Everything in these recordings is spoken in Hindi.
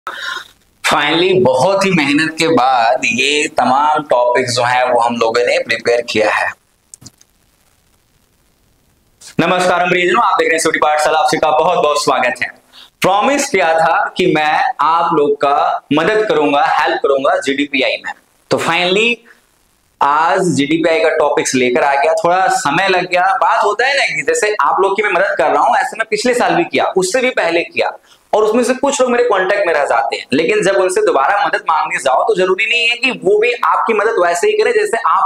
फाइनली बहुत ही मेहनत के बाद ये तमाम टॉपिक्स जो है वो हम लोगों ने प्रिपेयर किया है। नमस्कार प्रियजनों, आप देख रहे हैं सिटी पाठशाला। आप सबका बहुत बहुत स्वागत है। प्रॉमिस किया था कि मैं आप लोग का मदद करूंगा, हेल्प करूंगा जीडीपीआई में। तो फाइनली आज जीडीपीआई का टॉपिक्स लेकर आ गया। थोड़ा समय लग गया। बात होता है ना कि जैसे आप लोग की मैं मदद कर रहा हूं, ऐसे मैं पिछले साल भी किया, उससे भी पहले किया, और उसमें से कुछ लोग मेरे कांटेक्ट में रह जाते हैं। लेकिन जब उनसे दोबारा मदद मांगने जाओ तो जरूरी नहीं है कि वो भी आपकी मदद वैसे ही करें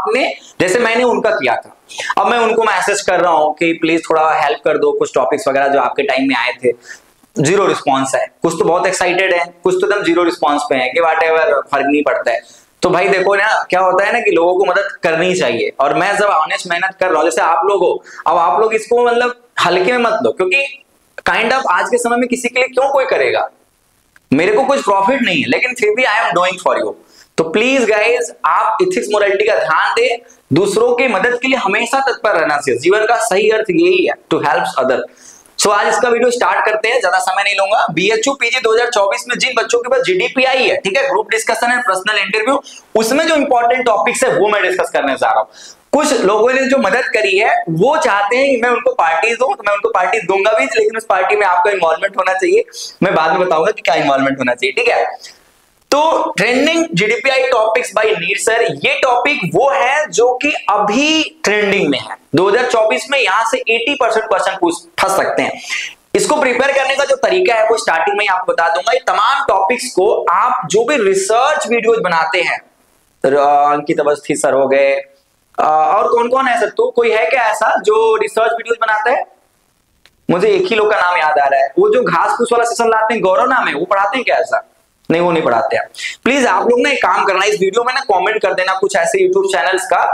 जैसे मैंने उनका किया था। अब मैं उनको मैसेज कर रहा हूं कि प्लीज थोड़ा हेल्प कर दो, कुछ टॉपिक्स वगैरह जो आपके टाइम में आए थे। जीरो रिस्पॉन्स है। कुछ तो बहुत एक्साइटेड है, कुछ तो एकदम जीरो रिस्पॉन्स पे है कि व्हाट एवर, फर्क नहीं पड़ता है। तो भाई देखो ना, क्या होता है ना कि लोगों को मदद करनी चाहिए। और मैं जब ऑनेस्ट मेहनत कर रहा हूं, जैसे आप लोग हो, अब आप लोग इसको मतलब हल्के में मत लो, क्योंकि काइंड ऑफ आज के समय में किसी के लिए क्यों कोई करेगा। मेरे को कुछ प्रॉफिट नहीं है, लेकिन फिर भी I am doing for you. तो प्लीज गाइज, आप इथिक्स मोरालिटी का ध्यान दें। दूसरों की मदद के लिए हमेशा तत्पर रहना चाहिए। जीवन का सही अर्थ यही है, टू हेल्प अदर। सो आज इसका वीडियो स्टार्ट करते हैं, ज्यादा समय नहीं लूंगा। बीएचयू पीजी 2024 में जिन बच्चों के पास जीडीपीआई है, ठीक है, ग्रुप डिस्कशन है, पर्सनल इंटरव्यू, उसमें जो इंपॉर्टेंट टॉपिक्स है वो मैं डिस्कस करने जा रहा हूं। कुछ लोगों ने जो मदद करी है वो चाहते हैं कि मैं उनको पार्टी दूं, तो मैं उनको पार्टी दूंगा भी, लेकिन उस पार्टी में आपका इन्वॉल्वमेंट होना चाहिए। मैं बाद में बताऊंगा कि क्या इन्वॉल्वमेंट होना चाहिए, ठीक है। तो trending GDPI topics by need sir, ये टॉपिक वो है जो कि अभी ट्रेंडिंग में है। 2024 में यहां से 80% क्वेश्चन फंस सकते हैं। इसको प्रिपेयर करने का जो तरीका है वो स्टार्टिंग में ही आपको बता दूंगा। ये तमाम टॉपिक्स को आप जो भी रिसर्च वीडियोज बनाते हैं, अंकित अवस्थी सर हो गए, और कौन कौन है सर, तो कोई है क्या ऐसा जो रिसर्च वीडियोज बनाता है? मुझे एक ही लोग का नाम याद आ रहा है, वो जो घास फूस वाला सेशन लाते हैं, गौरव नाम है, वो पढ़ाते हैं क्या ऐसा? नहीं, वो नहीं पढ़ाते हैं। प्लीज आप लोग ना एक काम करना, इस वीडियो में ना कमेंट कर देना कुछ ऐसे यूट्यूब चैनल्स का,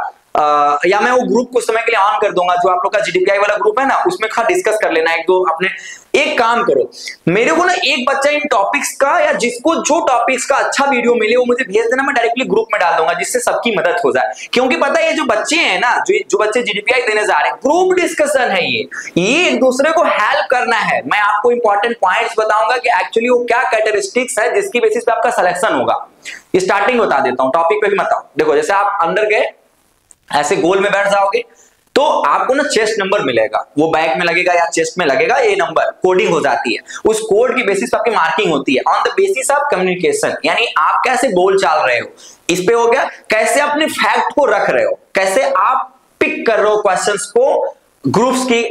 या मैं वो ग्रुप कुछ समय के लिए ऑन कर दूंगा, जो आप लोग का जीडीपीआई वाला ग्रुप है ना, उसमें डिस्कस कर लेना एक दो अपने। एक काम करो, मेरे को ना एक बच्चा इन टॉपिक्स का, या जिसको जो टॉपिक्स का अच्छा वीडियो मिले वो मुझे भेज देना, मैं डायरेक्टली ग्रुप में डाल दूंगा, जिससे सबकी मदद हो जाए। क्योंकि पता है ये जो बच्चे हैं ना, जो बच्चे जीडीपीआई देने जा रहे हैं, ग्रुप डिस्कशन है, ये एक दूसरे को हेल्प करना है। मैं आपको इंपॉर्टेंट पॉइंट्स बताऊंगा कि एक्चुअली वो क्या कैरेक्टरिस्टिक्स है जिसकी बेसिस पे आपका सिलेक्शन होगा। स्टार्टिंग बता देता हूं, टॉपिक पे भी बताओ। देखो, जैसे आप अंदर गए, ऐसे गोल में बैठ जाओगे तो आपको ना चेस्ट नंबर मिलेगा, वो बैक में लगेगा या चेस्ट में लगेगा, ये नंबर कोडिंग हो जाती है। उस कोड की बेसिस पर आपकी मार्किंग होती है on the basis of communication, यानी आप कैसे बोल चाल रहे हो, इस पे हो गया। कैसे अपने फैक्ट को रख रहे हो, कैसे आप पिक कर रहे हो क्वेश्चंस को ग्रुप्स की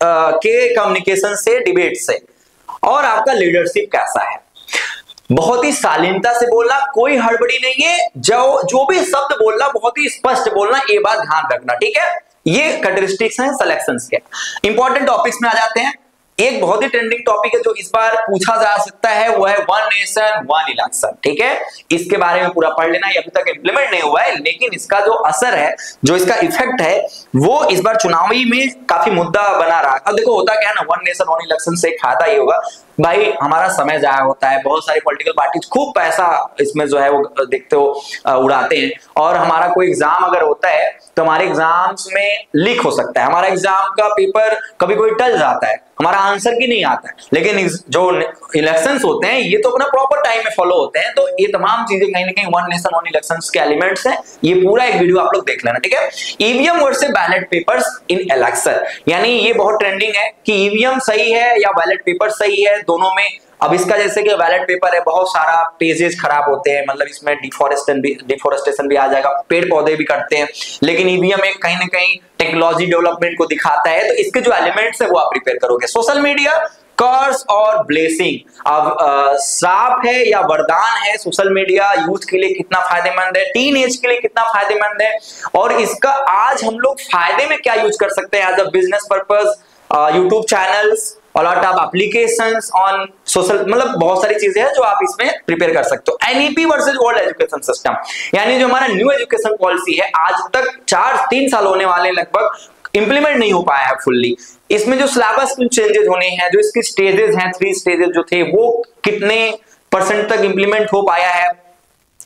के कम्युनिकेशन से, डिबेट से, और आपका लीडरशिप कैसा है। बहुत ही शालीनता से बोलना, कोई हड़बड़ी नहीं है, जो भी शब्द बोलना बहुत ही स्पष्ट बोलना, ये बात ध्यान रखना, ठीक है। ये कैरेक्टरिस्टिक्स हैं सिलेक्शंस के। इंपॉर्टेंट टॉपिक्स में आ जाते हैं। एक बहुत ही ट्रेंडिंग टॉपिक है जो इस बार पूछा जा सकता है, वो है वन नेशन वन इलेक्शन, ठीक है। इसके बारे में पूरा पढ़ लेना। ये अभी तक इंप्लीमेंट नहीं हुआ है, लेकिन इसका जो असर है, जो इसका इफेक्ट है, वो इस बार चुनावी में काफी मुद्दा बना रहा है। अब देखो होता क्या है ना, वन नेशन वन इलेक्शन से एक फायदा ये होगा, भाई हमारा समय जाया होता है, बहुत सारी पॉलिटिकल पार्टीज खूब पैसा इसमें जो है वो देखते हो उड़ाते हैं, और हमारा कोई एग्जाम अगर होता है तो हमारे एग्जाम्स में लीक हो सकता है, हमारा एग्जाम का पेपर कभी कोई टल जाता है, हमारा आंसर की नहीं आता है। लेकिन जो इलेक्शंस होते हैं ये तो अपना प्रॉपर टाइम में फॉलो होते हैं, तो ये तमाम चीजें कहीं ना कहीं वन नेशन वन इलेक्शंस के एलिमेंट्स हैं। ये पूरा एक वीडियो आप लोग देख लेना, ठीक है। EVM versus ballot papers in election, यानी ये बहुत ट्रेंडिंग है कि ईवीएम सही है या बैलेट पेपर सही है, दोनों में। अब इसका जैसे कि बैलेट पेपर है, बहुत सारा पेजेस खराब होते हैं, मतलब इसमें डिफोरेस्टेशन भी आ जाएगा, पेड़ पौधे भी कटते हैं। लेकिन ईवीएम एक कहीं ना कहीं टेक्नोलॉजी डेवलपमेंट को दिखाता है, तो इसके जो एलिमेंट्स है वो आप प्रिपेयर करोगे। सोशल मीडिया कर्स और ब्लेसिंग, अब श्राप है या वरदान है सोशल मीडिया, यूथ के लिए कितना फायदेमंद है, टीन एज के लिए कितना फायदेमंद है, और इसका आज हम लोग फायदे में क्या यूज कर सकते हैं as a business purpose, YouTube channels, a lot of applications on social, मतलब बहुत सारी चीजें हैं जो आप इसमें प्रिपेयर कर सकते हो। NEP versus old education system, यानी जो हमारा न्यू एजुकेशन पॉलिसी है, आज तक 3 साल होने वाले लगभग, इंप्लीमेंट नहीं हो पाया है फुल्ली। इसमें जो सिलेबस में चेंजेस होने हैं, जो इसके स्टेजेस हैं, 3 स्टेजेस जो थे, वो कितने % तक इंप्लीमेंट हो पाया है,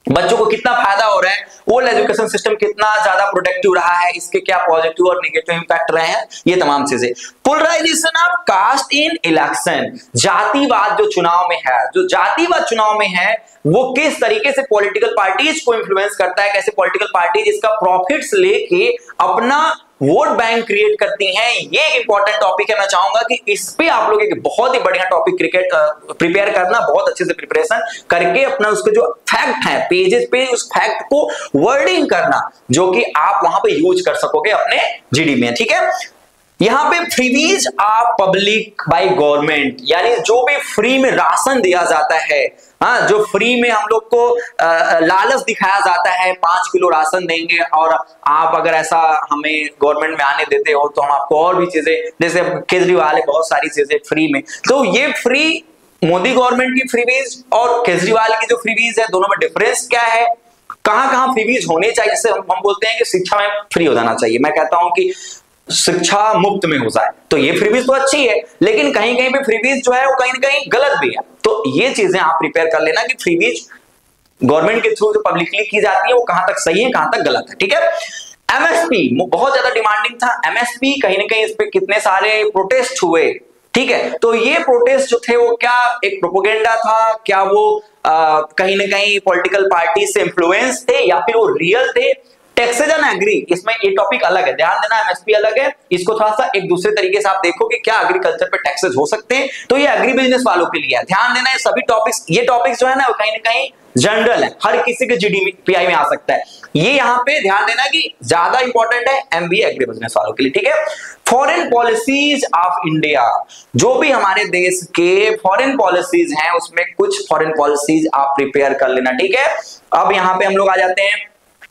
बच्चों को कितना फायदा हो रहा है, ओल्ड एजुकेशन सिस्टम कितना ज्यादा प्रोडक्टिव रहा है, इसके क्या पॉजिटिव और नेगेटिव इंपैक्ट रहे हैं, ये तमाम चीजें। Polarisation of caste in election, जातिवाद जो चुनाव में है, जो जातिवाद चुनाव में है वो किस तरीके से पॉलिटिकल पार्टीज को इन्फ्लुएंस करता है, कैसे पॉलिटिकल पार्टीज इसका प्रॉफिट्स लेके अपना वोट बैंक क्रिएट करती हैं, ये एक इंपॉर्टेंट टॉपिक है। मैं चाहूंगा कि इस पे आप लोग एक बहुत ही बढ़िया टॉपिक क्रिकेट प्रिपेयर करना, बहुत अच्छे से प्रिपरेशन करके अपना उसके जो फैक्ट है पेजेस पे उस फैक्ट को वर्डिंग करना, जो कि आप वहां पे यूज कर सकोगे अपने जीडी में, ठीक है। यहां पे freebies of public by government, यानी जो भी फ्री में राशन दिया जाता है, हाँ, जो फ्री में हम लोग को लालच दिखाया जाता है 5 किलो राशन देंगे और आप अगर ऐसा हमें गवर्नमेंट में आने देते हो तो हम आपको और भी चीजें, जैसे केजरीवाल है बहुत सारी चीजें फ्री में, तो ये फ्री मोदी गवर्नमेंट की फ्रीबीज और केजरीवाल की जो फ्रीबीज है, दोनों में डिफरेंस क्या है, कहां कहां फ्रीबीज होने चाहिए। जैसे हम बोलते हैं कि शिक्षा में फ्री हो जाना चाहिए, मैं कहता हूं कि शिक्षा मुफ्त में हो जाए, तो ये फ्रीबीज तो अच्छी है, लेकिन कहीं कहीं पे फ्रीबीज जो है वो कहीं ना कहीं गलत भी है। तो ये चीजें आप प्रिपेयर कर लेना कि फ्रीबीज गवर्नमेंट के थ्रू जो पब्लिकली की जाती है वो कहां तक सही है, कहां तक गलत है, ठीक है। एमएसपी बहुत ज्यादा डिमांडिंग था, एमएसपी कहीं ना कहीं इस पे कितने सारे प्रोटेस्ट हुए, ठीक है। तो ये प्रोटेस्ट जो थे वो क्या एक प्रोपोगेंडा था, क्या वो कहीं ना कहीं पॉलिटिकल पार्टी से इंफ्लुएंस थे या फिर वो रियल थे। टैक्सेशन एग्री, इसमें ये टॉपिक अलग है, ध्यान देना, एमएसपी अलग है, इसको थोड़ा सा एक दूसरे तरीके से आप देखो कि क्या एग्रीकल्चर पे टैक्सेस हो सकते हैं, तो ये एग्री बिजनेस वालों के लिए है। ध्यान देना, ये सभी टॉपिक्स, ये टॉपिक्स जो है ना कहीं ना कहीं जनरल है, हर किसी के जीडीपीआई में आ सकता है। ये यहाँ पे ध्यान देना कि ज्यादा इंपॉर्टेंट है एमबीए एग्री बिजनेस वालों के लिए, ठीक है। फॉरेन पॉलिसीज ऑफ इंडिया, जो भी हमारे देश के फॉरेन पॉलिसीज हैं उसमें कुछ फॉरेन पॉलिसीज आप प्रिपेयर कर लेना, ठीक है। अब यहाँ पे हम लोग आ जाते हैं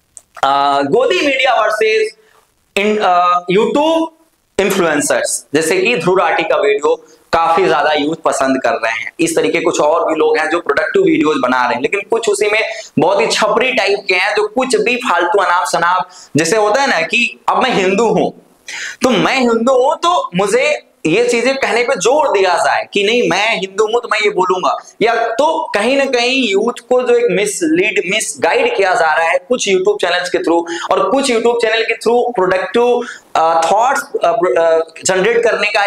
गोदी मीडिया वर्सेस यूट्यूब इन्फ्लुएंसर्स, जैसे कि ध्रुव राठी का वीडियो काफी ज्यादा यूथ पसंद कर रहे हैं, इस तरीके कुछ और भी लोग हैं जो प्रोडक्टिव वीडियोस बना रहे हैं, लेकिन कुछ उसी में बहुत ही छपरी टाइप के हैं जो कुछ भी फालतू अनाप शनाप, जैसे होता है ना कि अब मैं हिंदू हूं तो मैं हिंदू हूं तो मुझे ये चीजें कहने पे जोर दिया जाए कि नहीं मैं हिंदू हूं तो मैं ये बोलूंगा, या तो कहीं ना कहीं यूथ को जो एक मिस गाइड किया जा रहा है कुछ यूट्यूब चैनल्स के थ्रू, और कुछ यूट्यूब चैनल के थ्रू प्रोडक्टिव थॉट्स जनरेट करने का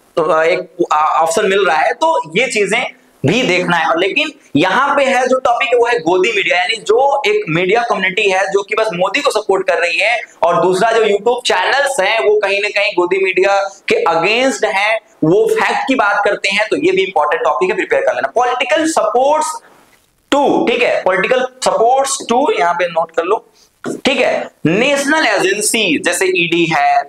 एक ऑप्शन मिल रहा है, तो ये चीजें भी देखना है। और लेकिन यहाँ पे है जो टॉपिक है वो है गोदी मीडिया, यानी जो एक मीडिया कम्युनिटी है जो कि बस मोदी को सपोर्ट कर रही है, और दूसरा जो यूट्यूब चैनल्स हैं वो कहीं ना कहीं गोदी मीडिया के अगेंस्ट हैं, वो फैक्ट की बात करते हैं, तो ये भी इंपॉर्टेंट टॉपिक है, प्रिपेयर कर लेना। पॉलिटिकल सपोर्ट्स टू, ठीक है, पॉलिटिकल सपोर्ट्स टू यहाँ पे नोट कर लो, ठीक है। नेशनल एजेंसी जैसे ईडी है,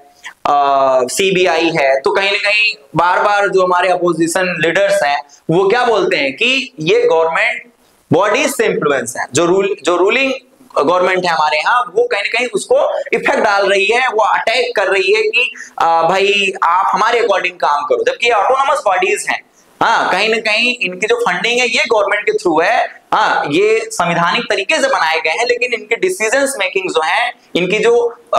सीबीआई है, तो कहीं ना कहीं बार बार जो हमारे अपोजिशन लीडर्स हैं वो क्या बोलते हैं कि ये गवर्नमेंट बॉडीज से इंफ्लुएंस है, जो रूलिंग गवर्नमेंट है हमारे यहाँ, वो कहीं ना कहीं उसको इफेक्ट डाल रही है, वो अटैक कर रही है कि भाई आप हमारे अकॉर्डिंग काम करो, जबकि ये ऑटोनोमस बॉडीज हैं। हाँ, कहीं ना कहीं इनकी जो फंडिंग है ये गवर्नमेंट के थ्रू है, हाँ, ये संवैधानिक तरीके से बनाए गए हैं, लेकिन इनके डिसीजंस मेकिंग जो है, इनकी जो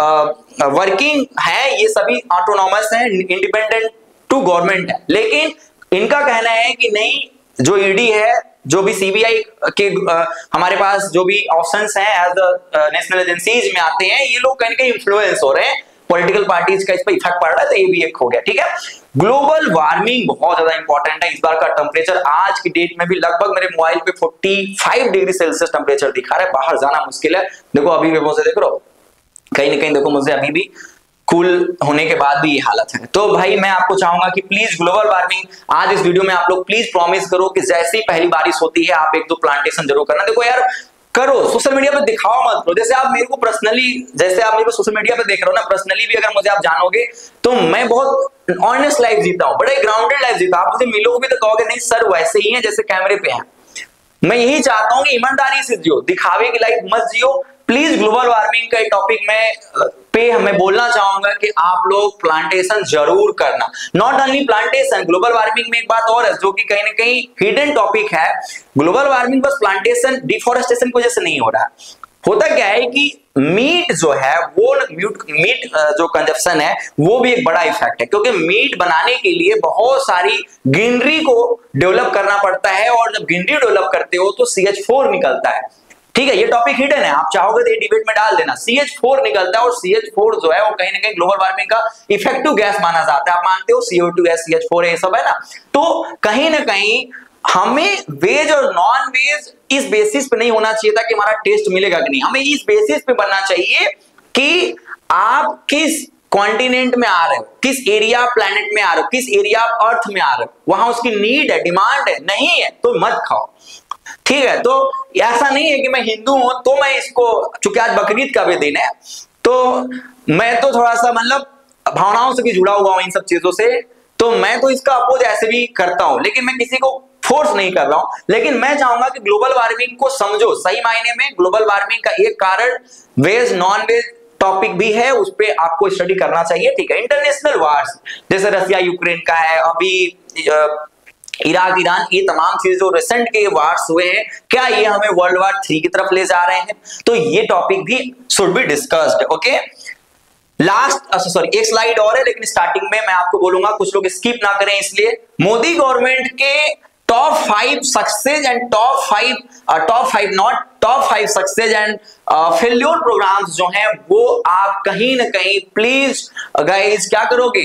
वर्किंग है, ये सभी ऑटोनॉमस है, इंडिपेंडेंट टू गवर्नमेंट है। लेकिन इनका कहना है कि नहीं, जो ईडी है, जो भी सीबीआई के हमारे पास जो भी ऑप्शंस हैं एज नेशनल एजेंसीज में आते हैं, ये लोग कहीं ना कहीं इन्फ्लुएंस हो रहे हैं, पॉलिटिकल पार्टीज का इस पर इफेक्ट पड़ रहा है, तो ये भी एक हो गया, ठीक है। ग्लोबल वार्मिंग बहुत ज्यादा इंपॉर्टेंट है। इस बार का टेम्परेचर आज की डेट में भी लगभग मेरे मोबाइल पे 45 डिग्री सेल्सियस टेम्परेचर दिखा रहा है, बाहर जाना मुश्किल है। देखो अभी भी मुझे देख रहे हो, कहीं ना कहीं देखो मुझे अभी भी कूल होने के बाद भी ये हालत है। तो भाई मैं आपको चाहूंगा कि प्लीज ग्लोबल वार्मिंग, आज इस वीडियो में आप लोग प्लीज प्रॉमिस करो कि जैसे ही पहली बारिश होती है आप 1-2 प्लांटेशन जरूर करना। देखो यार, करो, सोशल मीडिया पे दिखाओ मत करो। जैसे आप मेरे को पर्सनली, जैसे आप मेरे को सोशल मीडिया पे देख रहे हो ना, पर्सनली भी अगर मुझे आप जानोगे तो मैं बहुत ऑनेस्ट लाइफ जीता हूँ, बड़े ग्राउंडेड लाइफ जीता हूँ। आप मुझे मिलोगे तो कहोगे नहीं सर वैसे ही है जैसे कैमरे पे है। मैं यही चाहता हूँ कि ईमानदारी से जियो, दिखावे की लाइफ मत जियो। प्लीज ग्लोबल वार्मिंग का टॉपिक में पे हमें बोलना चाहूंगा कि आप लोग प्लांटेशन जरूर करना। Not only plantation, global warming में एक बात और है जो कि कहीं ना कहीं हिडन टॉपिक है। ग्लोबल वार्मिंग बस प्लांटेशन डिफॉरेस्टेशन की वजह से नहीं हो रहा। होता क्या है कि मीट जो है वो मीट जो कंजप्शन है वो भी एक बड़ा इफेक्ट है, क्योंकि मीट बनाने के लिए बहुत सारी ग्रीनरी को डेवलप करना पड़ता है, और जब ग्रीनरी डेवलप करते हो तो CH4 निकलता है। ठीक है, ये टॉपिक हिडन है, आप चाहोगे तो ये डिबेट में डाल देना। CH4 निकलता है और CH4 जो है वो कहीं ना कहीं ग्लोबल वार्मिंग का इफेक्टिव गैस माना जाता है। आप मानते हो CO2 है, CH4 है, ये सब है ना। तो कहीं ना कहीं हमें वेज और नॉन वेज इस बेसिस पे नहीं होना चाहिए था कि हमारा टेस्ट मिलेगा कि नहीं, हमें इस बेसिस पे बनना चाहिए कि आप किस कॉन्टिनेंट में आ रहे हो, किस एरिया प्लैनेट में आ रहे हो, किस एरिया अर्थ में आ रहे हो, वहां उसकी नीड है, डिमांड है, नहीं है तो मत खाओ। ठीक है, तो ऐसा नहीं है कि मैं हिंदू हूं तो मैं इसको, चूंकि आज बकरीद का भी दिन है तो मैं तो थोड़ा सा मतलब भावनाओं से भी जुड़ा हुआ हूं इन सब चीजों से, तो मैं तो इसका अपोज ऐसे भी करता हूं, लेकिन मैं किसी को फोर्स नहीं कर रहा हूं। लेकिन मैं चाहूंगा कि ग्लोबल वार्मिंग को समझो, सही मायने में ग्लोबल वार्मिंग का एक कारण वेज नॉन वेज टॉपिक भी है, उस पे आपको स्टडी करना चाहिए। ठीक है, इंटरनेशनल वार्स जैसे रसिया यूक्रेन का है, अभी इराक ईरान, ये तमाम चीजें जो रिसेंट के वार्स हुए हैं, क्या ये हमें वर्ल्ड वार 3 की तरफ ले जा रहे हैं? तो ये टॉपिक भी should be discussed. Okay, last sorry एक स्लाइड और है, लेकिन स्टार्टिंग में मैं आपको बोलूंगा कुछ लोग स्किप ना करें, इसलिए मोदी गवर्नमेंट के top 5 success and top 5 success and failure programmes जो हैं वो आप कहीं ना कहीं प्लीज गाइस क्या करोगे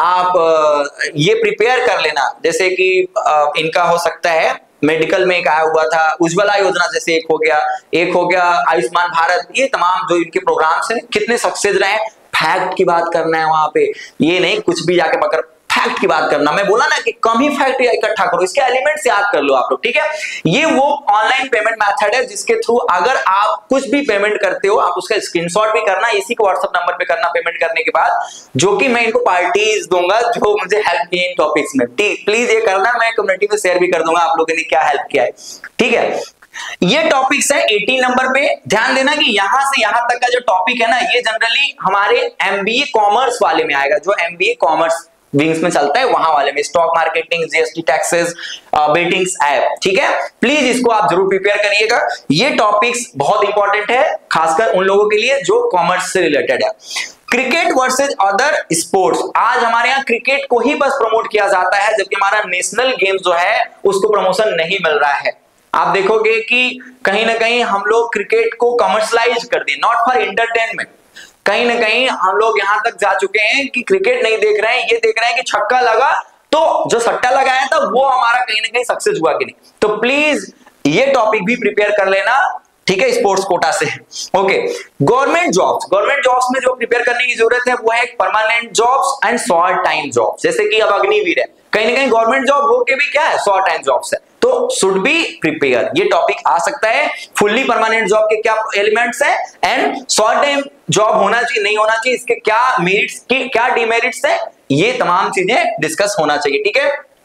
आप ये प्रिपेयर कर लेना। जैसे कि इनका हो सकता है मेडिकल में एक आया हुआ था उज्ज्वला योजना, जैसे एक हो गया आयुष्मान भारत, ये तमाम जो इनके प्रोग्राम्स हैं कितने सक्सेस रहे, फैक्ट की बात करना है वहां पे, ये नहीं कुछ भी जाके पकड़, फैक्ट की बात करना। मैं बोला ना कि कम ही फैक्ट इकट्ठा करो, इसके एलिमेंट्स याद कर लो आप लोग। ठीक है, ये वो ऑनलाइन पेमेंट मेथड है जिसके थ्रू अगर आप कुछ भी पेमेंट करते हो आप उसका स्क्रीनशॉट भी करना, इसी को व्हाट्सएप नंबर पे करना पेमेंट करने के बाद, जो कि मैं इनको पार्टीज दूंगा जो मुझे हेल्प किए इन टॉपिक्स में। प्लीज ये करना, मैं कम्युनिटी में शेयर भी कर दूंगा आप लोगों ने क्या हेल्प किया है। ठीक है, ये टॉपिक्स है 18 नंबर पे। ध्यान देना कि यहां से यहां तक का जो टॉपिक है ना, ये जनरली हमारे MBA कॉमर्स वाले में आएगा, जो MBA कॉमर्स विंग्स में चलता है वहां वाले में, stock marketing, GST taxes, bettings app. ठीक है, प्लीज इसको आप जरूर प्रिपेयर करिएगा, ये टॉपिक्स बहुत इंपॉर्टेंट है खासकर उन लोगों के लिए जो कॉमर्स से रिलेटेड है। क्रिकेट वर्सेज अदर स्पोर्ट्स, आज हमारे यहाँ क्रिकेट को ही बस प्रमोट किया जाता है, जबकि हमारा नेशनल गेम जो है उसको प्रमोशन नहीं मिल रहा है। आप देखोगे कि कहीं ना कहीं हम लोग क्रिकेट को कमर्शलाइज कर दिए, नॉट फॉर एंटरटेनमेंट। कहीं ना कहीं हम लोग यहां तक जा चुके हैं कि क्रिकेट नहीं देख रहे हैं, ये देख रहे हैं कि छक्का लगा तो जो सट्टा लगाया था वो हमारा कहीं ना कहीं सक्सेस हुआ कि नहीं। तो प्लीज ये टॉपिक भी प्रिपेयर कर लेना, ठीक है, स्पोर्ट्स कोटा से। ओके, गवर्नमेंट जॉब्स में जो प्रिपेयर करने की जरूरत है वो है permanent jobs and short time jobs, जैसे कि अब अग्निवीर है, कहीं ना कहीं गवर्नमेंट जॉब हो के भी क्या है, शॉर्ट टाइम जॉब्स है, तो शुड बी प्रिपेयर। ये टॉपिक आ सकता है, फुल्ली परमानेंट जॉब के क्या एलिमेंट्स हैं एंड शॉर्ट टाइम जॉब होना चाहिए नहीं होना चाहिए, इसके क्या मेरिट्स की क्या डिमेरिट्स है, ये तमाम चीजें डिस्कस होना चाहिए। ठीक है,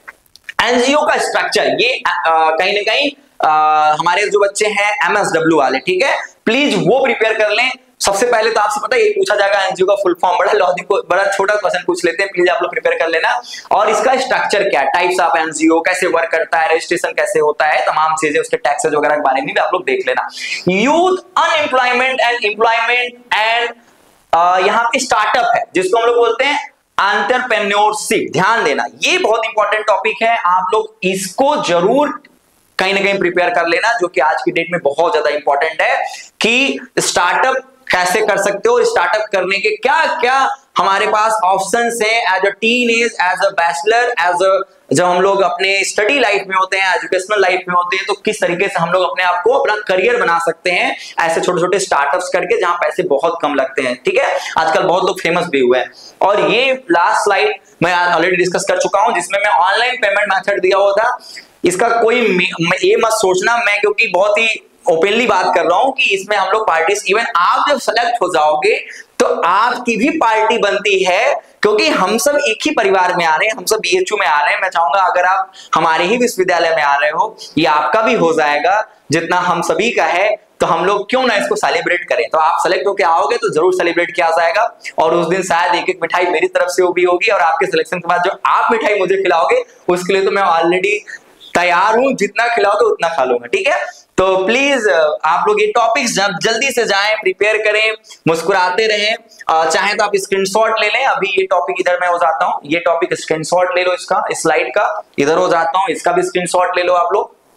एनजीओ का स्ट्रक्चर, ये कहीं ना कहीं हमारे जो बच्चे हैं MSW वाले, ठीक है, प्लीज वो प्रिपेयर कर लें। सबसे पहले तो आपसे पता है ये पूछा जाएगा एनजीओ का फुल फॉर्म, बड़ा छोटा क्वेश्चन पूछ लेते हैं, प्लीज आप लोग प्रिपेयर कर लेना। और इसका स्ट्रक्चर क्या, टाइप्स ऑफ एनजीओ, कैसे वर्क करता है, रजिस्ट्रेशन कैसे होता है, तमाम चीजें, उसके टैक्सेस वगैरह के बारे में भी आप लोग देख लेना। Youth unemployment and employment and यहाँ पे स्टार्टअप है जिसको हम लोग बोलते हैं एंटरप्रेन्योरशिप। ध्यान देना, ये बहुत इंपॉर्टेंट टॉपिक है, आप लोग इसको जरूर कहीं ना कहीं प्रिपेयर कर लेना, जो कि आज की डेट में बहुत ज्यादा इंपॉर्टेंट है कि स्टार्टअप कैसे कर सकते हो, स्टार्टअप करने के क्या क्या हमारे पास ऑप्शंस हैं as a teenage, as a bachelor, as a जब हम लोग अपने स्टडी लाइफ में होते हैं, एजुकेशनल लाइफ में होते हैं, तो किस तरीके से हम लोग अपने आप को अपना करियर बना सकते हैं ऐसे छोटे छोटे स्टार्टअप्स करके जहां पैसे बहुत कम लगते हैं। ठीक है, आजकल बहुत लोग फेमस भी हुए हैं। और ये लास्ट स्लाइड मैं ऑलरेडी डिस्कस कर चुका हूं, जिसमें मैं ऑनलाइन पेमेंट मेथड दिया हुआ था। इसका कोई ये मत सोचना मैं क्योंकि बहुत ही ओपनली बात कर रहा हूं कि इसमें हम लोग पार्टीज, इवन आप जब सेलेक्ट हो जाओगे तो आपकी भी पार्टी बनती है, क्योंकि हम सब एक ही परिवार में आ रहे हैं, हम सब BHU में आ रहे हैं। मैं चाहूंगा अगर आप हमारे ही विश्वविद्यालय में आ रहे हो, ये आपका भी हो जाएगा जितना हम सभी का है, तो हम लोग क्यों ना इसको सेलिब्रेट करें। तो आप सेलेक्ट होकर आओगे तो जरूर सेलिब्रेट किया जाएगा, और उस दिन शायद एक एक मिठाई मेरी तरफ से भी होगी, और आपके सिलेक्शन के बाद जो आप मिठाई मुझे खिलाओगे उसके लिए तो मैं ऑलरेडी तैयार हूं, जितना खिलाओगे उतना खा लूंगा। ठीक है, तो प्लीज आप लोग ये टॉपिक्स जल्दी से जाएं, प्रिपेयर करें, मुस्कुराते रहें। चाहे तो आप स्क्रीनशॉट ले लें, अभी ये टॉपिक इधर मैं हो जाता हूं, ये टॉपिक स्क्रीनशॉट ले लो, इसका स्लाइड का इधर हो जाता हूं, इसका भी स्क्रीनशॉट ले लो आप लोग।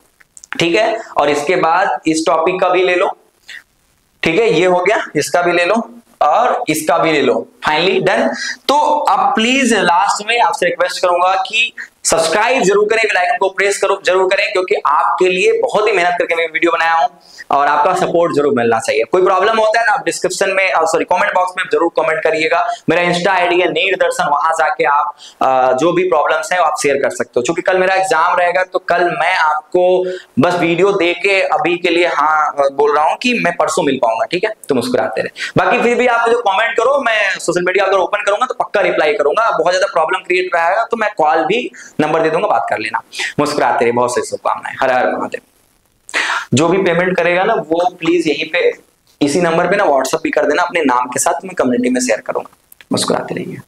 ठीक है, और इसके बाद इस टॉपिक का भी ले लो, ठीक है, ये हो गया, इसका भी ले लो और इसका भी ले लो, फाइनली डन। तो अब प्लीज लास्ट में आपसे रिक्वेस्ट करूंगा कि सब्सक्राइब जरूर करें, बेल आइकन को प्रेस करो जरूर करें, क्योंकि आपके लिए बहुत ही मेहनत करके मैं वीडियो बनाया हूं और आपका सपोर्ट जरूर मिलना चाहिए। कोई प्रॉब्लम होता है ना, आप डिस्क्रिप्शन में सॉरी कमेंट बॉक्स में जरूर कमेंट करिएगा। मेरा इंस्टा आईडी है नीट दर्शन, वहां जाके आप जो भी प्रॉब्लम्स है आप शेयर कर सकते हो। क्योंकि कल मेरा एग्जाम रहेगा, तो कल मैं आपको बस वीडियो दे के अभी के लिए हाँ बोल रहा हूं कि मैं परसों मिल पाऊंगा, ठीक है, तो मुस्कुराते रहे। बाकी फिर भी आप मुझे कमेंट करो, मैं सोशल मीडिया अगर ओपन करूंगा तो पक्का रिप्लाई करूंगा। बहुत ज्यादा प्रॉब्लम क्रिएट रहेगा तो मैं कॉल भी नंबर दे दूंगा, बात कर लेना। मुस्कुराते रहे, बहुत सारी शुभकामनाएं, हर हर महादेव। जो भी पेमेंट करेगा ना वो प्लीज यहीं पे इसी नंबर पे ना व्हाट्सएप भी कर देना अपने नाम के साथ, मैं कम्युनिटी में शेयर करूंगा। मुस्कुराते रहिए।